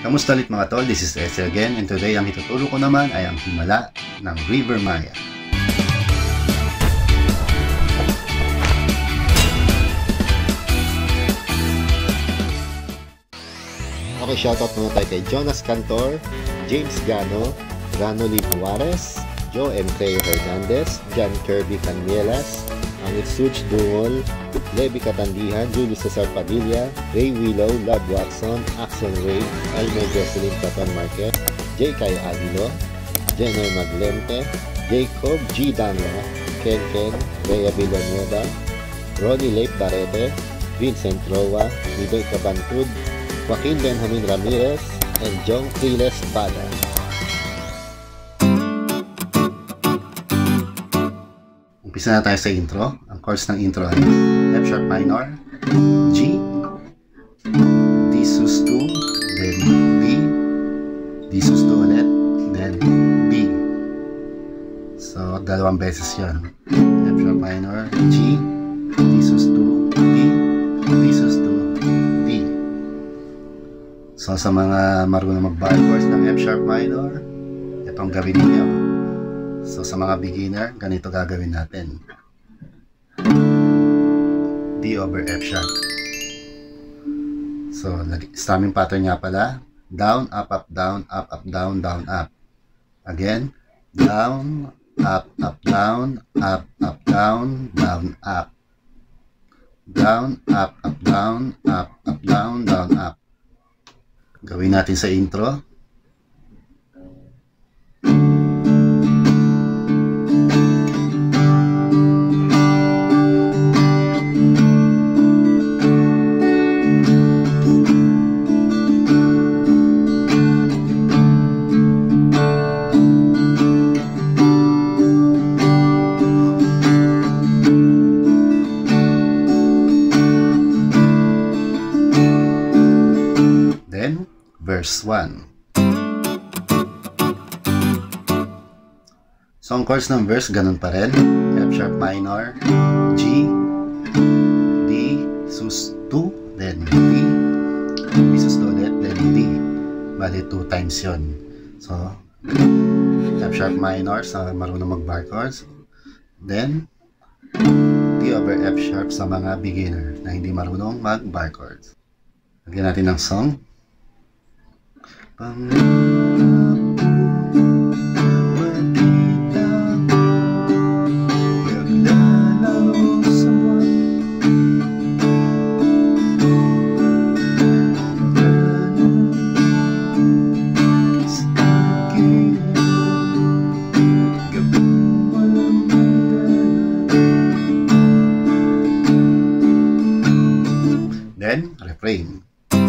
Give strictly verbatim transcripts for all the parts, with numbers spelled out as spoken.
Kamusta ulit mga tol? This is Ese again, and today ang ituturo ko naman ay ang Himala ng Rivermaya. Okay, shoutout muna tayo kay Jonas Cantor, James Gano, Ranoli Juarez, Joe M. Teo Hernandez, John Kirby Canielas, Angit Such Dungol, Levi Katandihan, Julius Cesar Padilla, Ray Willow, Lab Watson, Axel Ray, Alme Jocelyn Caton Marquez, J. Cayo Aguilo, Jenner Maglente, Jacob G. Danla, Ken Ken, Rhea Villanueva, Ronnie Leip Barrete, Vincent Roa, Nidoy Cabantud, Joaquin Benjamin Ramirez, and Jong Triles Bada. Umpisa na tayo sa intro. Ang chords ng intro ay F sharp minor, G, D sus two, then B, D sus two ulit, then B. So, dalawang beses yun. F sharp minor, G, D sus two, B, D sus two, B. So, sa mga marunong mag-bar chords ng F sharp minor, itong gawin ninyo. So, sa mga beginner, ganito gagawin natin. D over F sharp. So, strumming pattern nga pala. Down, up, up, down, up, up, down, down, up. Again, down, up, up, down, up, up, down, down, up. Down, up, up, down, up, up, down, down, up. Gawin natin sa intro. Verse one. So, ang chords ng verse, ganun pa rin. F sharp minor, G, D, sus two, then D, D sus two ulit, then D. Bali, two times yun. So, F sharp minor sa marunong mag-bar chords. Then, D over F sharp sa mga beginner na hindi marunong mag-bar chords. Lagyan natin ng song. Pangako pagkita, naglalaw sa then, refrain.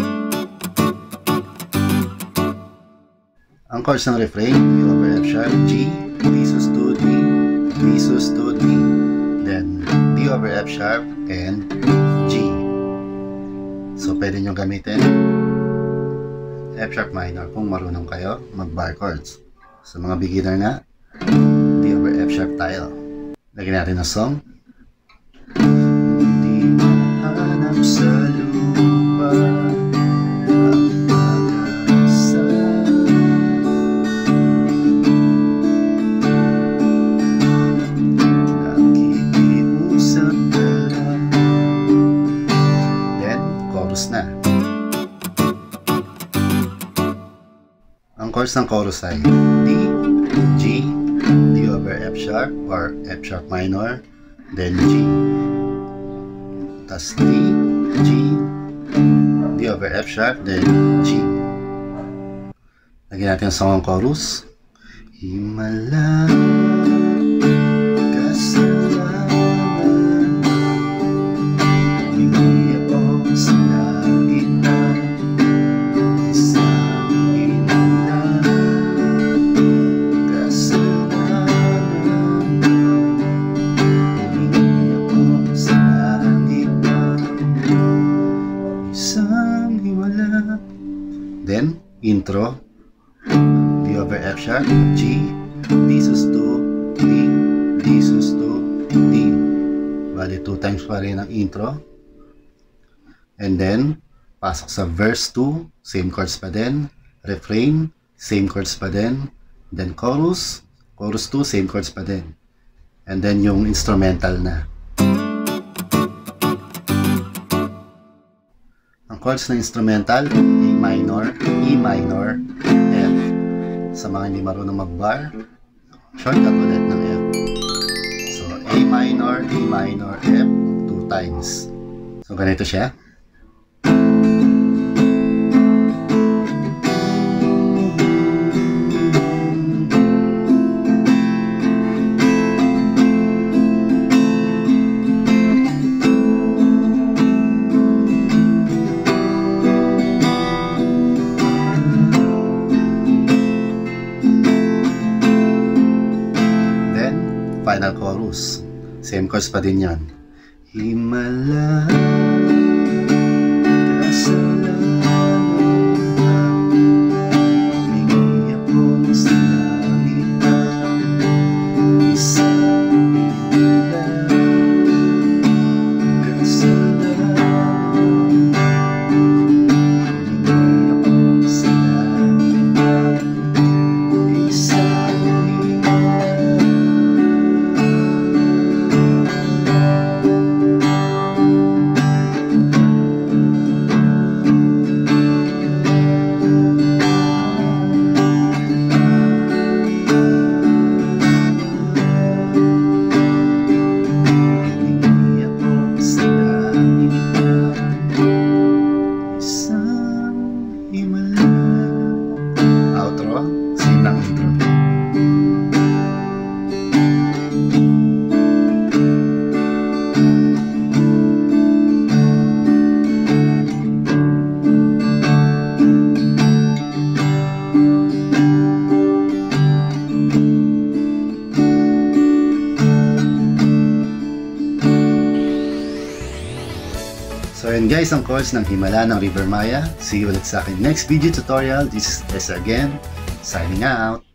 Ang chords ng refrain, D over F sharp, G, D sus two, D, D sus two, D, then D over F sharp, and G. So, pwede nyo gamitin F sharp minor kung marunong kayo mag-bar chords. Sa mga beginner nga, D over F sharp tayo. Lagyan natin ang song. Di mahanap sa lupa na. Ang chords ng chorus ay D, G, D over F sharp or F sharp minor, then G. Tas D, G, D over F sharp, then G. Lagyan natin ang song ng chorus. Himala kasalanan, hindi ako sa then, intro, D over F sharp, G, D sus two, D, D sus two, D. Bali, two times pa rin ang intro. And then, pasok sa verse two, same chords pa din, refrain, same chords pa din. Then chorus, chorus two, same chords pa din. And then yung instrumental na. Ang chords na instrumental, A minor, E minor, F. Sa mga hindi marunong mag-bar, shortcut ulit ng F. So, A minor, E minor, F, two times. So, ganito siya. Final chorus. Same chords pa din yan. Himala, kasalanan ang humingi ako sa langit ang isang himala, kasalanan humingi ako sa langit ang isang himala. Outro, same lang intro. So yun guys, ang chords ng Himala ng Rivermaya. See you ulit sa akin next video tutorial. This is again, signing out.